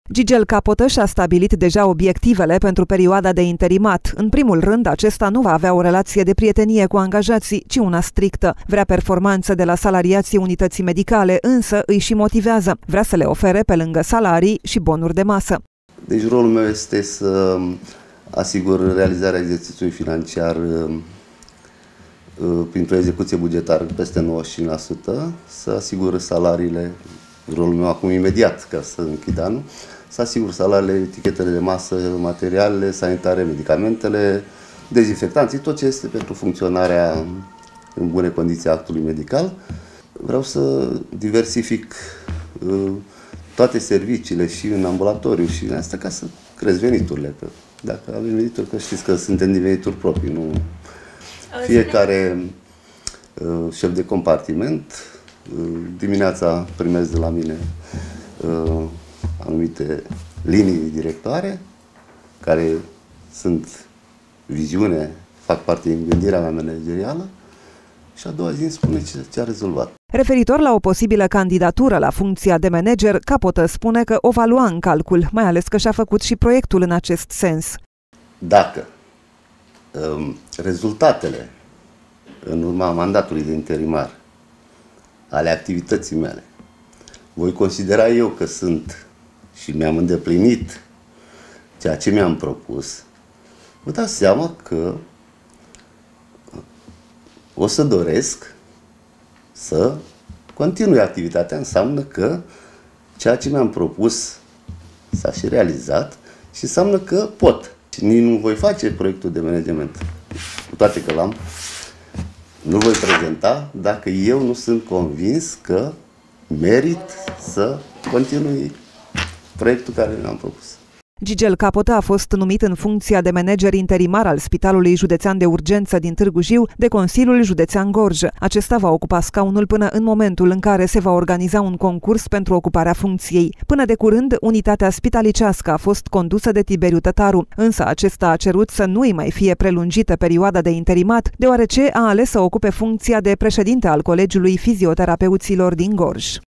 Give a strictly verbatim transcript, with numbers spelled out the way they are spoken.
Gigel Capotă și-a stabilit deja obiectivele pentru perioada de interimat. În primul rând, acesta nu va avea o relație de prietenie cu angajații, ci una strictă. Vrea performanță de la salariații unității medicale, însă îi și motivează. Vrea să le ofere, pe lângă salarii, și bonuri de masă. Deci rolul meu este să asigur realizarea exercițiului financiar printr-o execuție bugetară peste nouăzeci și cinci la sută, să asigur salariile, rolul meu acum imediat, ca să închid anul, să asigur salariile, etichetele de masă, materialele sanitare, medicamentele, dezinfectanții, tot ce este pentru funcționarea în bune condiții a actului medical. Vreau să diversific uh, toate serviciile și în ambulatoriu și în asta, ca să cresc veniturile. Că dacă avem venituri, că știți că suntem din venituri proprii, nu fiecare uh, șef de compartiment. Dimineața primesc de la mine uh, anumite linii directoare care sunt viziune, fac parte din gândirea mea managerială și a doua zi îmi spune ce, ce a rezolvat. Referitor la o posibilă candidatură la funcția de manager, Capotă spune că o va lua în calcul, mai ales că și-a făcut și proiectul în acest sens. Dacă um, rezultatele în urma mandatului de interimar ale activității mele, voi considera eu că sunt și mi-am îndeplinit ceea ce mi-am propus, vă dați seama că o să doresc să continui activitatea. Înseamnă că ceea ce mi-am propus s-a și realizat și înseamnă că pot. Și nici nu voi face proiectul de management, cu toate că l-am, nu voi prezenta dacă eu nu sunt convins că merit să continui proiectul care mi-am propus. Gigel Capotă a fost numit în funcția de manager interimar al Spitalului Județean de Urgență din Târgu Jiu de Consiliul Județean Gorj. Acesta va ocupa scaunul până în momentul în care se va organiza un concurs pentru ocuparea funcției. Până de curând, unitatea spitalicească a fost condusă de Tiberiu Tătaru, însă acesta a cerut să nu îi mai fie prelungită perioada de interimat, deoarece a ales să ocupe funcția de președinte al Colegiului Fizioterapeuților din Gorj.